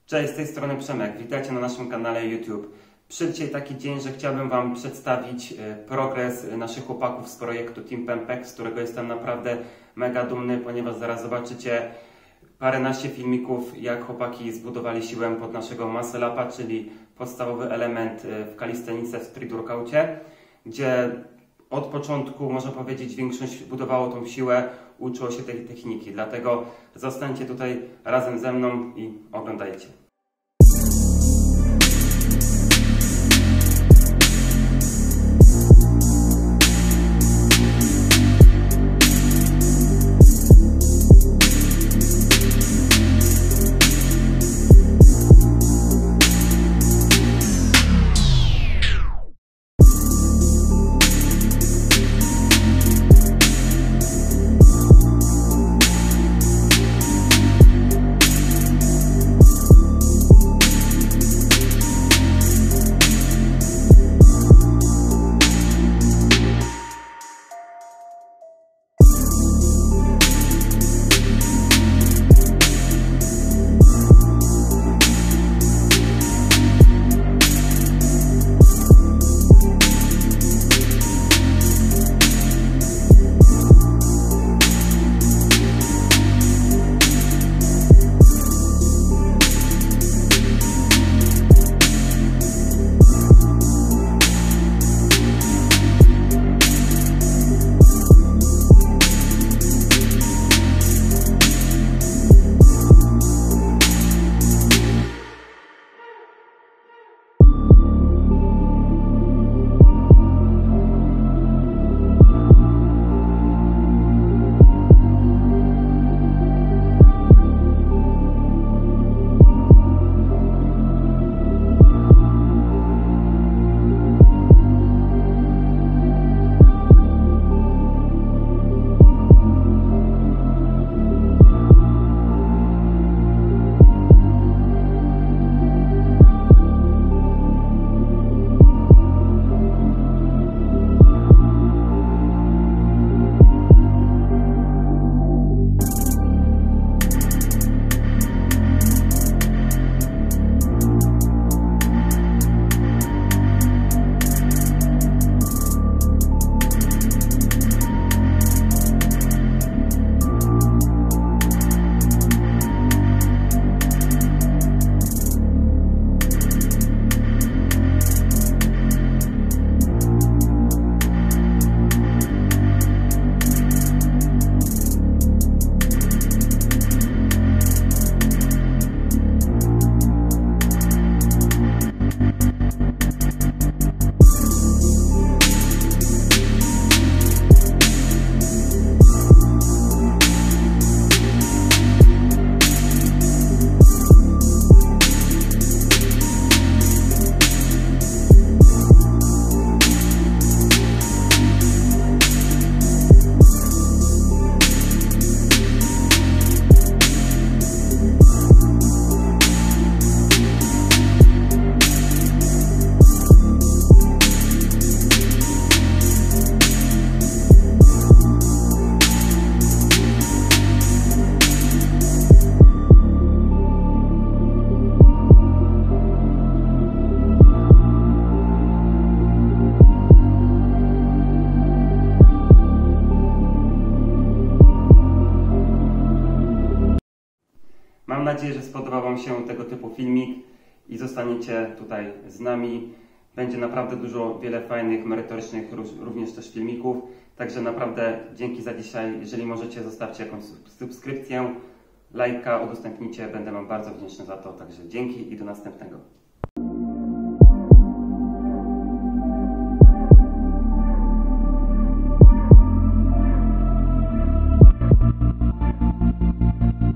Cześć, z tej strony Przemek. Witajcie na naszym kanale YouTube. Przyszedł dzisiaj taki dzień, że chciałbym Wam przedstawić progres naszych chłopaków z projektu Team Pempek, z którego jestem naprawdę mega dumny, ponieważ zaraz zobaczycie paręnaście filmików, jak chłopaki zbudowali siłę pod naszego muscle upa, czyli podstawowy element w kalistenice, w street workoutie, gdzie od początku, można powiedzieć, większość budowało tą siłę, uczyło się tej techniki. Dlatego zostańcie tutaj razem ze mną i oglądajcie. Mam nadzieję, że spodobał Wam się tego typu filmik i zostaniecie tutaj z nami. Będzie naprawdę wiele fajnych, merytorycznych również też filmików. Także naprawdę dzięki za dzisiaj. Jeżeli możecie, zostawcie jakąś subskrypcję, lajka, udostępnijcie. Będę Wam bardzo wdzięczny za to. Także dzięki i do następnego.